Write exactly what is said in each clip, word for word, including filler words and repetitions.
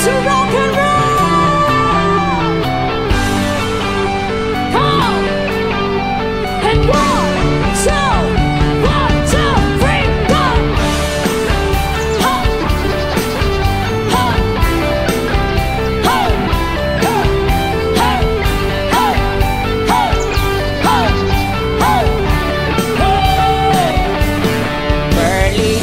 to rock and roll. Come on. And one, two, one, two, three, go. Hop, hop, hop, hop, hop, hop, hop, hop, hop. Pearly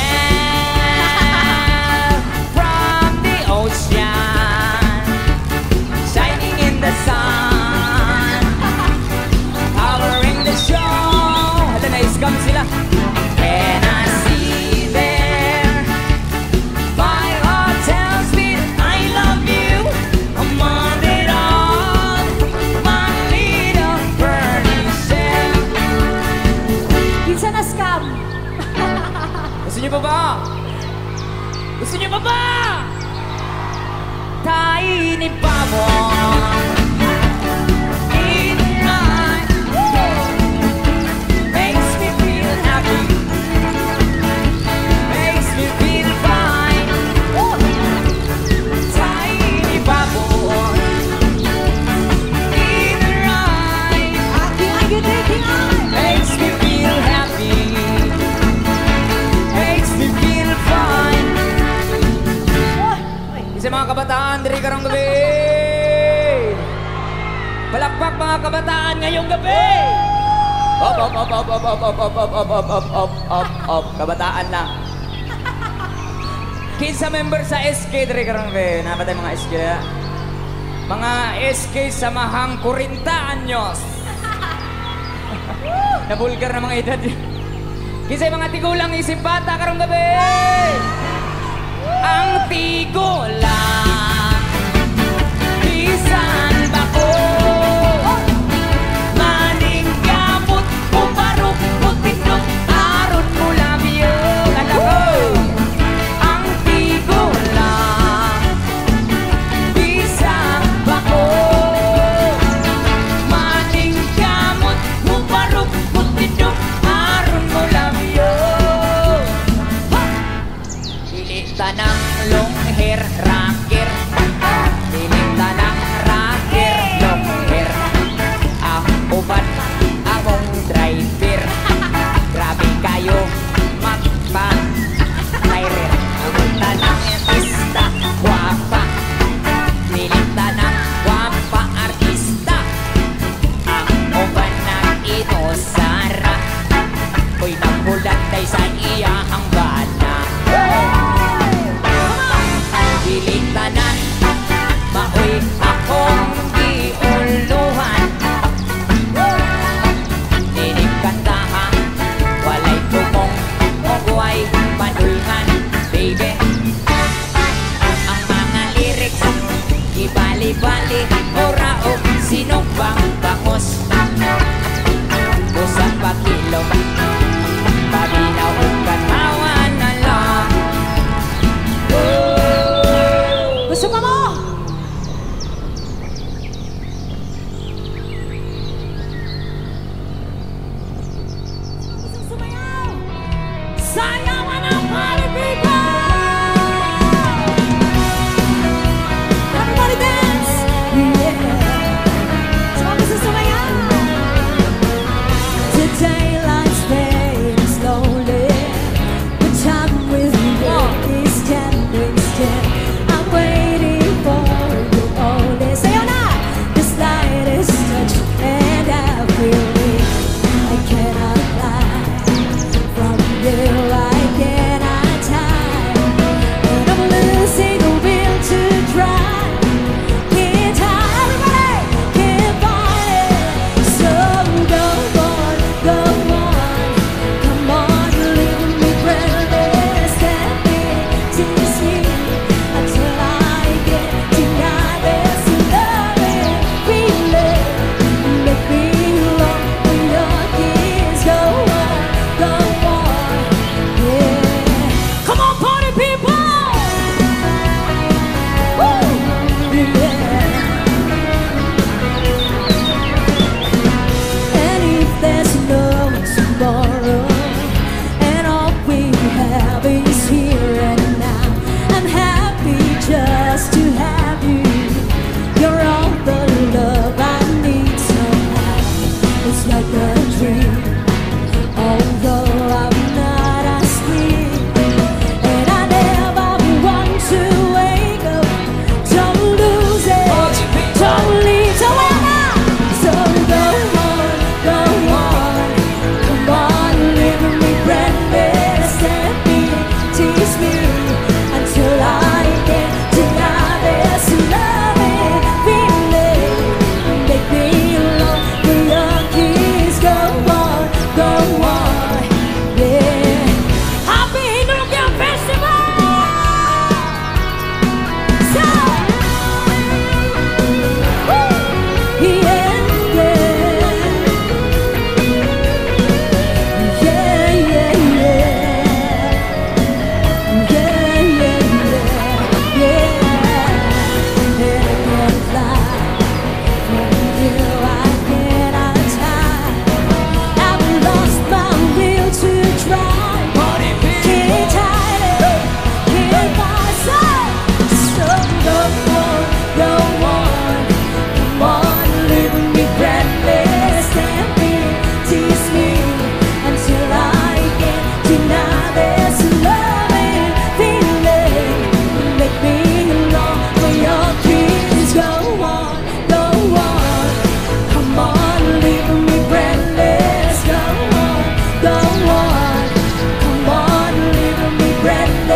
shell from the ocean, shining in the sun, powering the show. Ito na, iskam sila. When I see there, my heart tells me I love you. I'm on it all, my little pearly shell. Kinsa na scam. Gusto niyo pa ba? Gusto niyo pa ba? Tiny bubble in your eye makes me feel happy, makes me feel fine. Tiny bubble in your eye makes me feel happy, makes me feel fine. Kasi mga kabataan, diri karong gabi. Palakpak mga kabataan ngayong gabi. Op, op, op, op, op, op, op, op, op, op, op, op, op, op, op. Kabataan lang. Kinsa member sa S K diri karong gabi. Napatay mga S K na. Mga S K samahang forty anyos. Nabulgar na mga edad. Kinsa mga tigulang isip bata karong gabi. Ang tigulang bisan bako maning gamot puparok putindok aron mo labyo. Alam ko ang tigulang bisan bako maning gamot puparok putindok aron mo labyo. Dili tanang long hair rocker, dili tanang rocker long hair. Ang uban among driver, grabe kayo magpa-tirer. Ang tanang artista guwapa, dili tanang guwapa artista. Ang uban nag-inosara, ko'y nabulat tay sa iyahang bana. Dili tanan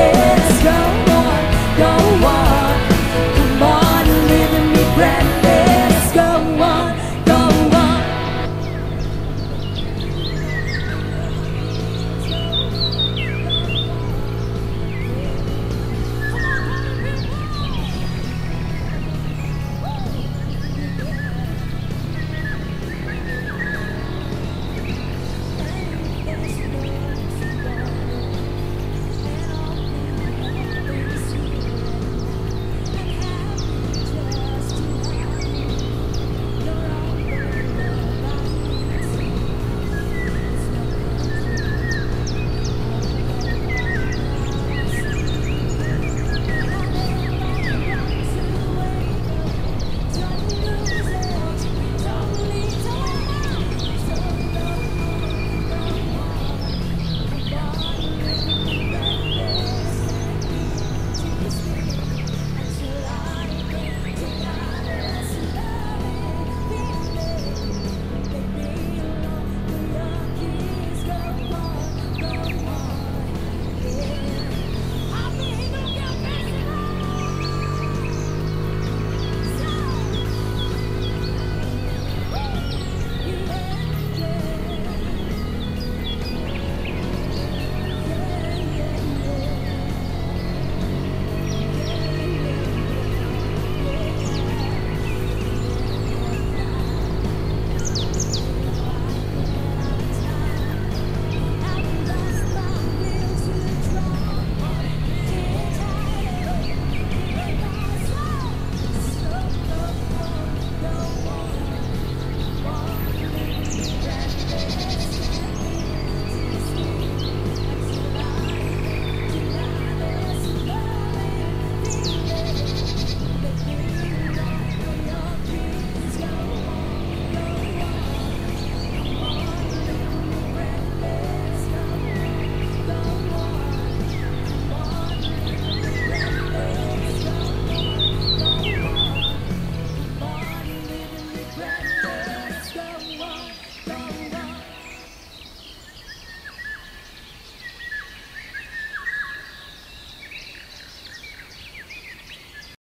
Let's go on, go on.